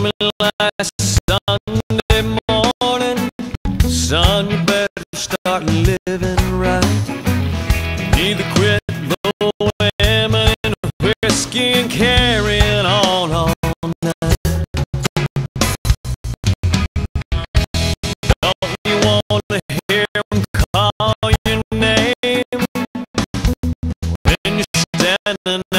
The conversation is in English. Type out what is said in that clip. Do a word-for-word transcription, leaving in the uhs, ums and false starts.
me last Sunday morning, son, you better start living right. You need to quit the women and whiskey and carrying on all night. Don't you want to hear them call your name when you're standing